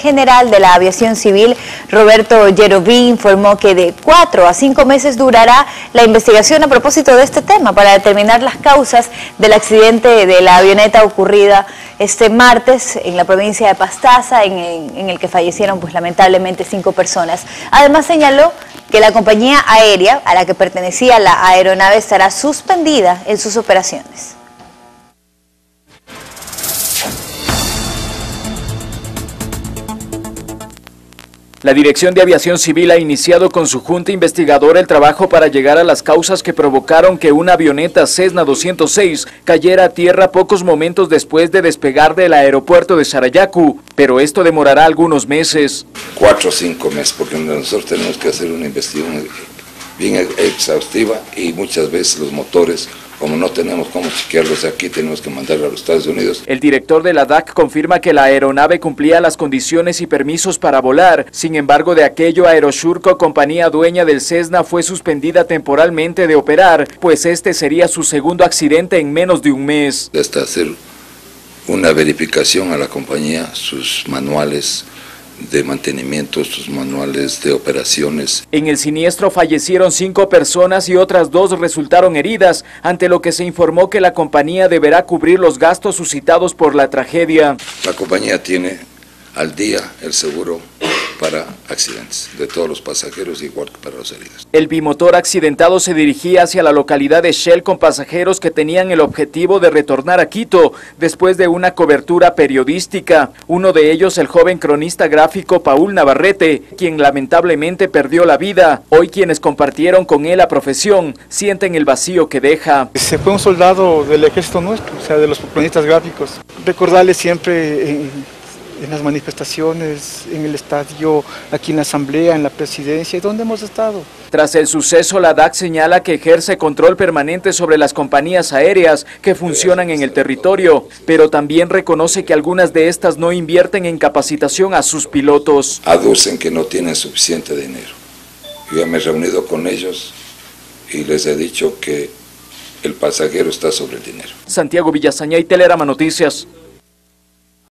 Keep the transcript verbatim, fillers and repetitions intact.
general de la aviación civil, Roberto Yeroví, informó que de cuatro a cinco meses durará la investigación a propósito de este tema para determinar las causas del accidente de la avioneta ocurrida este martes en la provincia de Pastaza, en, en, en el que fallecieron pues lamentablemente cinco personas. Además señaló que la compañía aérea a la que pertenecía la aeronave estará suspendida en sus operaciones. La Dirección de Aviación Civil ha iniciado con su junta investigadora el trabajo para llegar a las causas que provocaron que una avioneta Cessna doscientos seis cayera a tierra pocos momentos después de despegar del aeropuerto de Sarayaku, pero esto demorará algunos meses. Cuatro o cinco meses, porque nosotros tenemos que hacer una investigación bien exhaustiva y muchas veces los motores, como no tenemos cómo chequearlos aquí, tenemos que mandarlos a los Estados Unidos. El director de la D A C confirma que la aeronave cumplía las condiciones y permisos para volar. Sin embargo, de aquello, Aerosurco, compañía dueña del Cessna, fue suspendida temporalmente de operar, pues este sería su segundo accidente en menos de un mes. Hasta hacer una verificación a la compañía, sus manuales de mantenimiento, sus manuales de operaciones. En el siniestro fallecieron cinco personas y otras dos resultaron heridas, ante lo que se informó que la compañía deberá cubrir los gastos suscitados por la tragedia. La compañía tiene al día el seguro para accidentes de todos los pasajeros, igual que para los heridos. El bimotor accidentado se dirigía hacia la localidad de Shell con pasajeros que tenían el objetivo de retornar a Quito después de una cobertura periodística. Uno de ellos, el joven cronista gráfico Paul Navarrete, quien lamentablemente perdió la vida. Hoy quienes compartieron con él la profesión sienten el vacío que deja. Se fue un soldado del ejército nuestro, o sea, de los cronistas gráficos. Recordarle siempre en en las manifestaciones, en el estadio, aquí en la asamblea, en la presidencia, ¿dónde hemos estado? Tras el suceso, la D A C señala que ejerce control permanente sobre las compañías aéreas que funcionan en el territorio, pero también reconoce que algunas de estas no invierten en capacitación a sus pilotos. Aducen que no tienen suficiente dinero. Yo ya me he reunido con ellos y les he dicho que el pasajero está sobre el dinero. Santiago Villasañay, Telerama Noticias.